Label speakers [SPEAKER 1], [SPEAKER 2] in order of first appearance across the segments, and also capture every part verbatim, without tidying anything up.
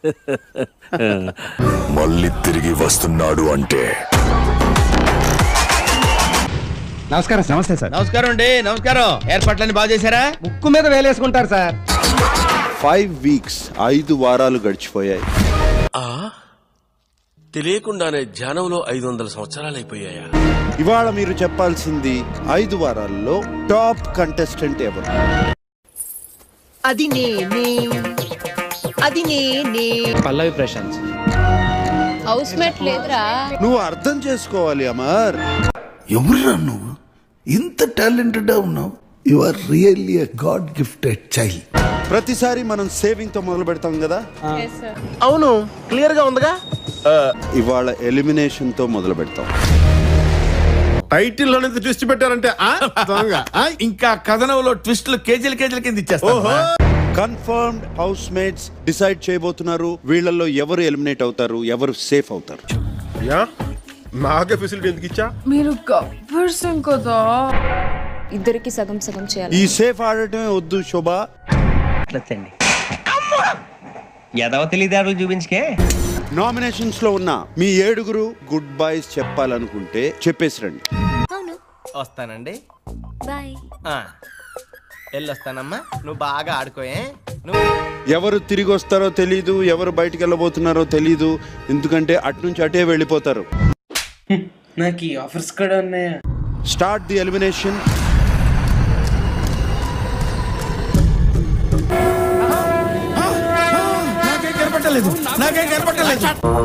[SPEAKER 1] మళ్ళీ తిరిగి వస్తున్నాడు అంటే
[SPEAKER 2] నమస్కారం. నమస్తే సార్.
[SPEAKER 3] నమస్కారం అండి. నమస్కారం. ఏర్పాట్లన్నీ బాగా చేశారా?
[SPEAKER 2] ముక్కు మీద వేలేసుకుంటారు సార్.
[SPEAKER 4] ఫైవ్ వీక్స్ ఐదు వారాలు గడిచిపోయాయి.
[SPEAKER 5] తెలియకుండానే ధ్యానంలో ఐదు వందల సంవత్సరాలు అయిపోయాయా?
[SPEAKER 4] ఇవాళ మీరు చెప్పాల్సింది ఐదు వారాల్లో టాప్ కంటెస్టెంట్ ఎవరు?
[SPEAKER 6] అది నేనే, అది నేనే.
[SPEAKER 7] పల్లవి ప్రశాంత్.
[SPEAKER 6] హౌస్ మేట్ లేదురా.
[SPEAKER 4] నువ్వు అర్థం చేసుకోవాలి అమర్.
[SPEAKER 1] ఎవరురా నువ్వు? ఇంత టాలెంటెడ్ ఉన్నావు. You are really a god gifted child.
[SPEAKER 4] ప్రతిసారి మనం సేవింగ్ తో మొదలు పెడతాం కదా.
[SPEAKER 3] అవును, క్లియర్ గా ఉందిగా.
[SPEAKER 4] ఇవాళ ఎలిమినేషన్ తో మొదలు పెడతాం.
[SPEAKER 3] టైటిల్ లోనే ట్విస్ట్ పెట్టారంటే ఇంకా కథనంలో ట్విస్ట్లు కేజీలు కేజీల కింద ఇచ్చేస్తారు.
[SPEAKER 4] కన్ఫర్మ్డ్ హౌస్ మేట్స్ డిసైడ్ చేయబోతున్నారు. వీళ్ళల్లో ఎవరు ఎలిమినేట్ అవుతారు, ఎవరు సేఫ్ అవుతారు.
[SPEAKER 3] నాకే ఫెసిలిటీ ఎందుకు ఇచ్చా?
[SPEAKER 6] మీరు గబ్బర్సం కదా.
[SPEAKER 8] ఇద్దరికి సగం సగం చేయాలి.
[SPEAKER 4] ఈ సేఫ్ ఆడటమే వద్దు శోభ.
[SPEAKER 7] ఎదవ తెలియదారులు చూపించుకే.
[SPEAKER 4] నామినేషన్స్ లో ఉన్న మీ ఏడుగురు గుడ్ బైస్ చెప్పాలనుకుంటే చెప్పేసి రండి.
[SPEAKER 3] వస్తానండి.
[SPEAKER 8] బాయ్.
[SPEAKER 3] వెళ్ళొస్తానమ్మా. నువ్వు బాగా ఆడుకోయే.
[SPEAKER 4] ఎవరు తిరిగి వస్తారో తెలీదు, ఎవరు బయటికి వెళ్ళబోతున్నారో తెలీదు. ఎందుకంటే అటు నుంచి అటే వెళ్ళిపోతారు.
[SPEAKER 7] నాకు ఈ ఆఫర్స్ కూడా ఉన్నాయా?
[SPEAKER 4] Start the elimination.
[SPEAKER 3] నాకేం కనపట్టలేదు. నాకేం కనపట్టలేదు.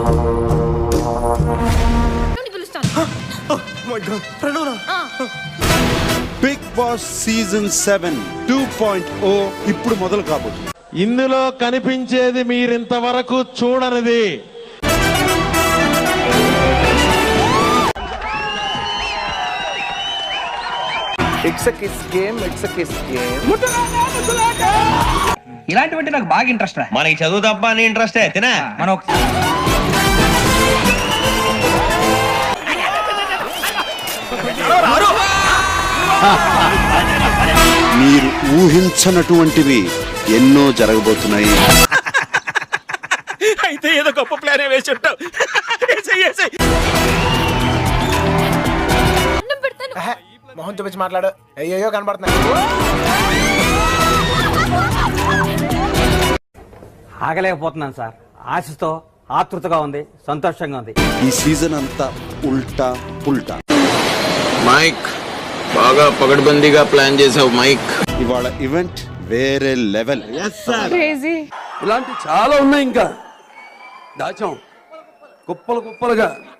[SPEAKER 4] Bigg Boss season seven two point o ఇప్పుడు మొదలు కాబోతుంది.
[SPEAKER 9] ఇందులో కనిపించేది మీరింతవరకు చూడనిది.
[SPEAKER 7] ఇలాంటివంటే నాకు బాగా ఇంట్రెస్ట్. మనకి చదువు తప్ప అని ఇంట్రెస్ట్ తినా మనం.
[SPEAKER 4] మీరు ఊహించనటువంటివి ఎన్నో జరగబోతున్నాయి.
[SPEAKER 3] అయితే ఏదో గొప్ప ప్లాన్ వేసి ఉంటావు. మొహం చూపించి మాట్లాడు. అయ్యో కనబడుతున్నాయి.
[SPEAKER 7] ఆగలేకపోతున్నాను సార్. ఆశతో ఆతృతగా ఉంది, సంతోషంగా ఉంది.
[SPEAKER 4] ఈ సీజన్ అంతా ఉల్టా పుల్టా.
[SPEAKER 5] మైక్ బాగా పగడ్బందీగా ప్లాన్ చేసావు మైక్.
[SPEAKER 4] ఇవాళ ఈవెంట్ వేరే లెవెల్.
[SPEAKER 7] ఇలాంటి చాలా ఉన్నాయి. ఇంకా దాచాం కుప్పలు కుప్పలుగా.